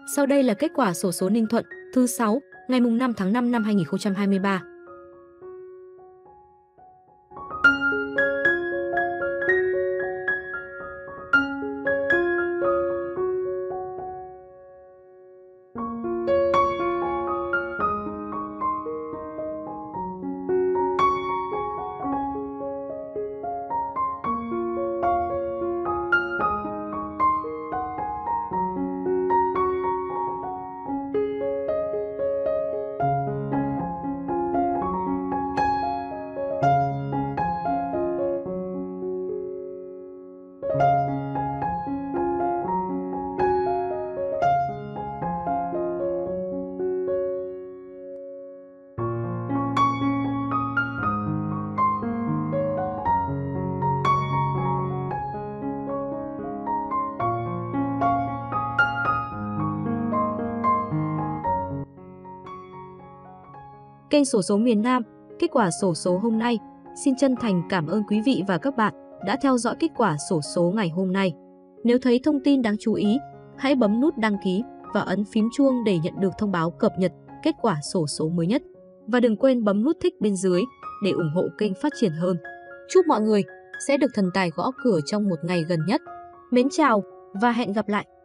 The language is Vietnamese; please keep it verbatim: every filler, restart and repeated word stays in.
Sau đây là kết quả xổ số Ninh Thuận thứ sáu, ngày năm tháng năm năm hai nghìn không trăm hai mươi ba. Kênh xổ số miền Nam, kết quả xổ số hôm nay. Xin chân thành cảm ơn quý vị và các bạn đã theo dõi kết quả xổ số ngày hôm nay. Nếu thấy thông tin đáng chú ý, hãy bấm nút đăng ký và ấn phím chuông để nhận được thông báo cập nhật kết quả xổ số mới nhất. Và đừng quên bấm nút thích bên dưới để ủng hộ kênh phát triển hơn. Chúc mọi người sẽ được thần tài gõ cửa trong một ngày gần nhất. Mến chào và hẹn gặp lại!